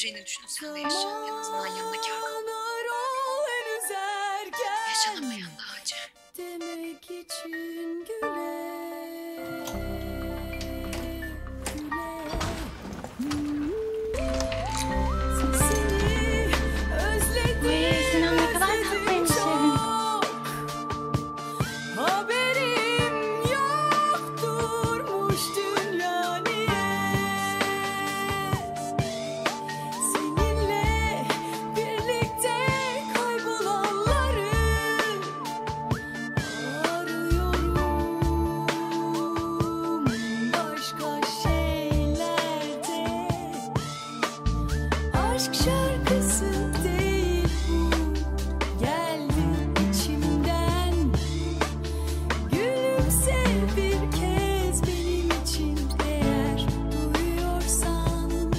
göreceğini düşün. Sen de yaşa. En azından yanına kâr kalır. Yaşanamayan daha acı. Demek için güle. Sinan ne kadar tatlıymış Şirin. Haberim yokturmuş dünya niye? Seninle birlikte kaybolanları arıyorum başka şeylerde. Aşk şarkısı değil bu, geldi içimden. Gülümse bir kez benim için eğer duyuyorsan.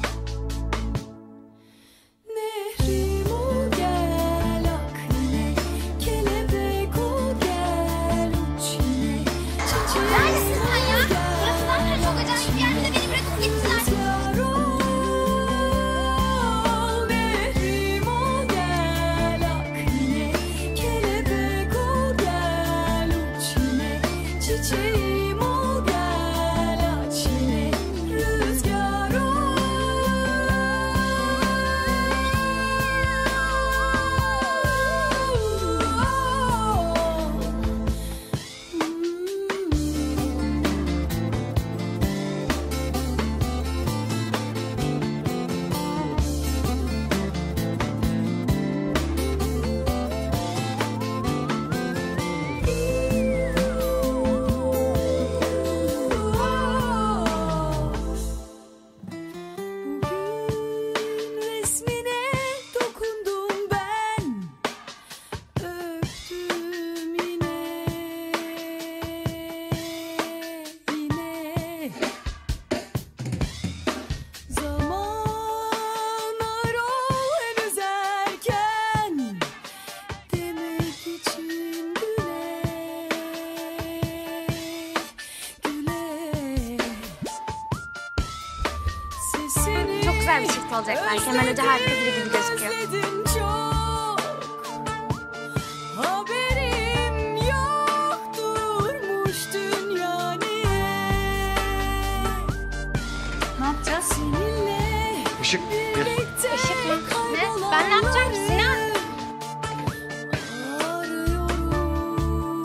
Nehrim ol gel ak yine, kelebek ol gel uç yine. Neredesin sen ya? Burası zaten çok acayip bir yerde, beni bırakıp gittiler. Rüzgar ol, nehrim ol gel ak yine, kelebek ol gel uç yine. Çiçeğim ol gel aç yine, rüzgar ol. Bugün resmine dokundum ben, öptüm yine, yine. Zamanlar ol henüz erken, demek için güle, güle. Sesini Çok güzel bir çift olacaklar. Kemal Hoca harika biri gibi gözüküyor. özledim çok. Haberim yokturmuş dünya niye? Ne yapacağız? Seninle Işık, gel. birlikte Işık mı? Ne? Ben ne yapacağım ki Sinan? arıyorum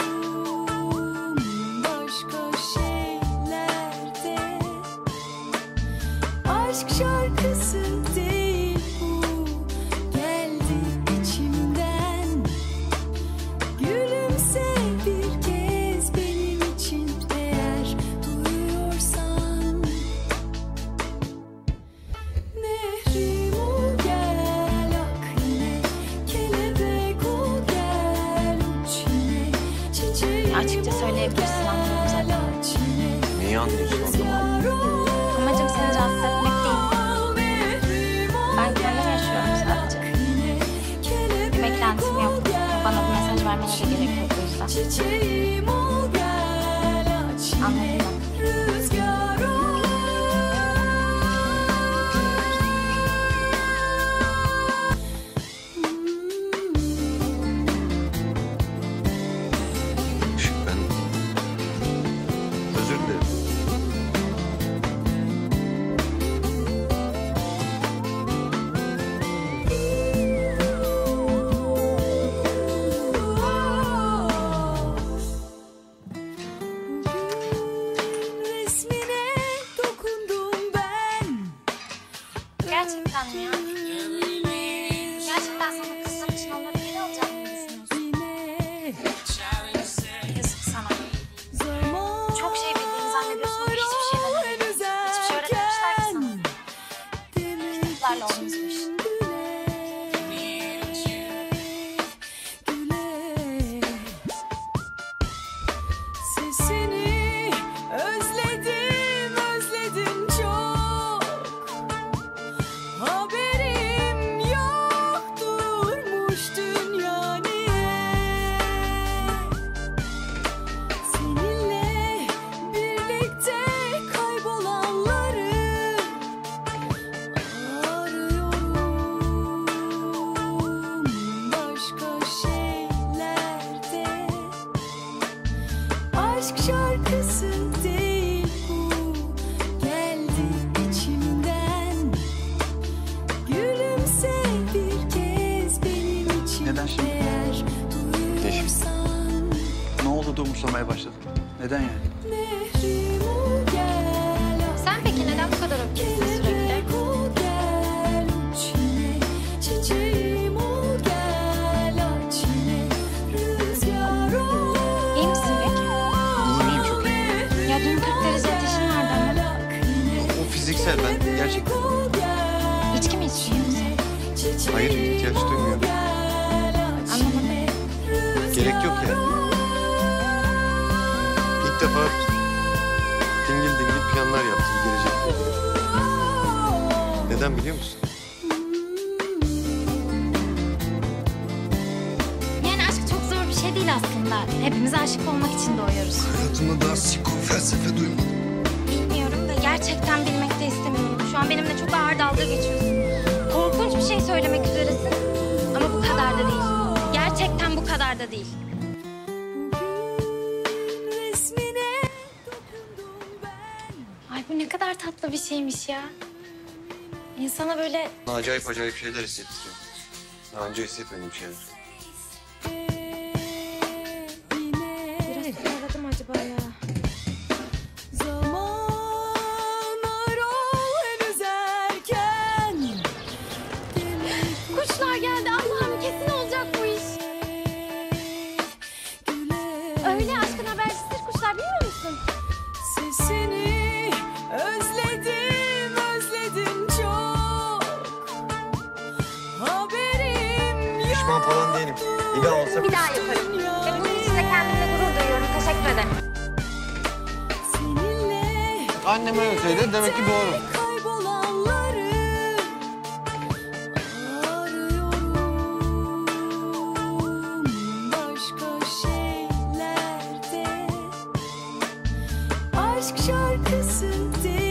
başka şeylerde. Aşk şarkısı değil bu, geldi içimden. Gülümse bir kez benim için eğer duyuyorsan. Nehrim ol gel ak yine, kelebek ol gel uç yine. Çiçeğim Açıkça söyleyebilirsin, anlıyorum zaten. aç yine. Neyi anlıyorsun anlamadım. Amacım seni rahatsız etmek değil. Ben kendim yaşıyorum sadece. Bir beklentim yok. Bana bu mesaj vermene de gerek yok o yüzden. Çiçeğim ol gel aç yine. Anladım. Rüzgar ol. Işık, ben özür dilerim. Aşk şarkısı değil bu, geldi içimden. Gülümse bir kez benim için. Neden şimdi? Eğer duyursan Ne oldu da umursamaya başladın? Neden yani? nehrim ol gel. Sen peki neden bu kadar öfkelisin sürekli? Kelebek ol gel, uç yine. Çiçeğim ol gel, aç yine. Rüzgar ol. İyi misin peki? İyiyim çok iyi. Ya dün 40 derece ateşin vardı ama. O fiziksel, ben gerçekten... İçki mi içtin yoksa? Hayır, ihtiyaç duymuyorum. Anlamadım. Gerek yok ya. İlk defa dingil dingil planlar yaptım gelecekle ilgili. Neden biliyor musun? Yani aşk çok zor bir şey değil aslında. Hepimiz aşık olmak için doğuyoruz. Hayatımda daha siko felsefe duymadım. Bilmiyorum da gerçekten bilmek de istemiyorum. Şu an benimle çok ağır dalga geçiyorsun. Korkunç bir şey söylemek üzeresin. Ama bu kadar da değil. Gerçekten bu kadar da değil. Resmine dokundum ben. Ay bu ne kadar tatlı bir şeymiş ya. İnsana böyle... Acayip acayip şeyler hissettiriyor. Daha önce hissetmediğim şeyler. Biraz aradım acaba ya. Zamanlar ol henüz erken. Kuşlar geldi. Allah'ım kesin olacak bu iş. Öyle aşkın habercisidir kuşlar, bilmiyor musun? Sesini özledim, özledim çok. Haberim yok. Pişman falan değilim. Bir daha olsa Bir daha yaparım. Ve bunun için de kendimle gurur duyuyorum. Teşekkür ederim. Seninle annem öyle söyledi, demek ki doğru. kaybolanları arıyorum başka şeylerde. Aşk şarkısı değil.